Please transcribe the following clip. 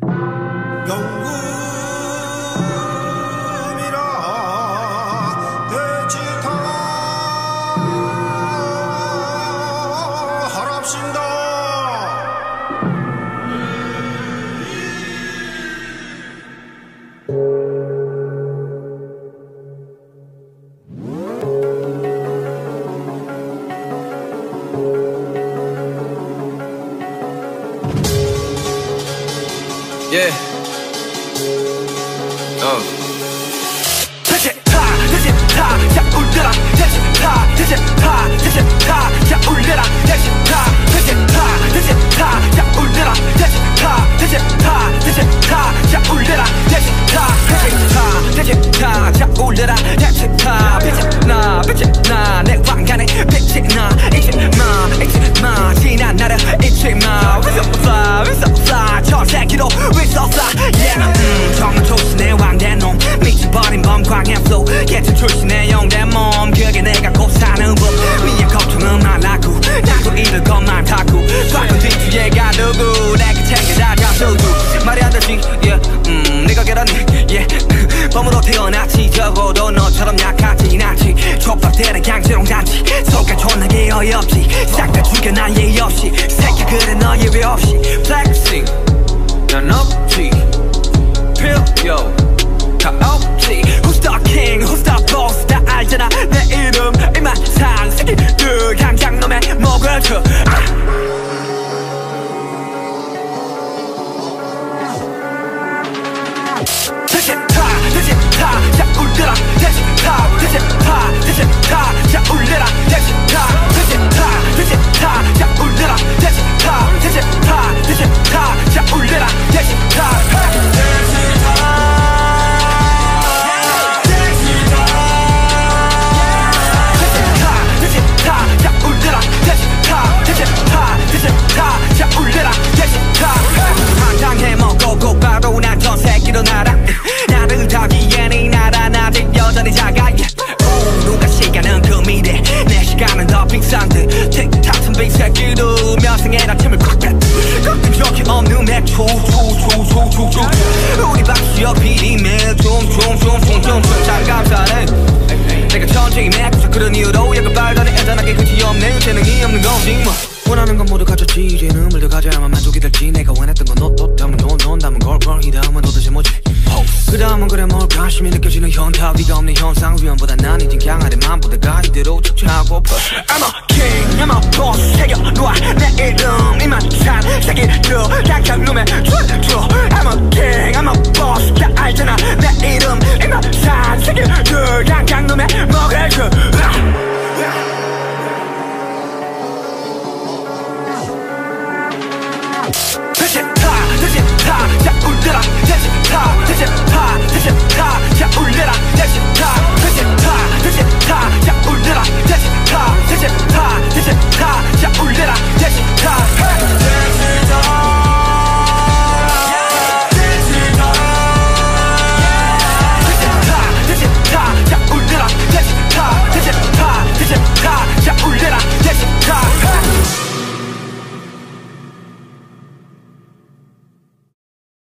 Yeah. 정말 조신의 왕대놈 미쳐버린 범광의 flow 개체 출신의 영대 몸 그게 내가 곧 사는 법 위에 걱정은 말라고 나도 잃을 것 많다고 꽉은 뒤뒤에가 누구 내가 챙겨다 잡수고 말이 안 되지 yeah. 네가 계란이 yeah. 범으로 태어났지 적어도 너처럼 약하진 않지 촉박되는 강제롱 단지 속에 존나게 어이없지 싹 다 죽여 난 예의 없이 새끼 그래 너 예외 없이 flexing 난 없지 yo 다 없지 Who's the king, who's the boss 다 알잖아 내 이름 이만상 새끼들 당장 놈의 목을 쳐 자 울려라 자 울려라 자 울려라 자 울려라 한장해 먹고 곧바로 난 전 새끼로 날아 나를 타기엔 이 나라 아직 여전히 작아 누가 시간은 그 미래 내 시간은 더 빅산데 틱탁한 빅 새끼도 면상에다 침을 콱 꺾인 적이 없는 맥주 우리 박수여 비리매 좀 감사해 내가 천천히 맥주 그런 이유로 약간 빨더니 애잔하게 끝이 없네 재능이 없는 거지 뭐 원하는 건 모두 가졌지 이제는 물도 가져야만 만족이 될지 내가 원했던 건 너 때문에 넌 담은 걸걸 이 다음은 도대체 뭐지 그 다음은 그래 뭘까 심히 느껴지는 현타 위가 없는 현상 위험보다 난 이젠 강하대 맘보다가 이대로 척추하고 I'm a king, I'm a boss 새겨놓아 내 이름 이만찬 새끼들 당장 놈에 줘 I'm a king, I'm a boss 다 알잖아 내 이름 이만찬 새끼들 당장 놈에 먹을 줘 자 울려라 자 울려라 자 울려라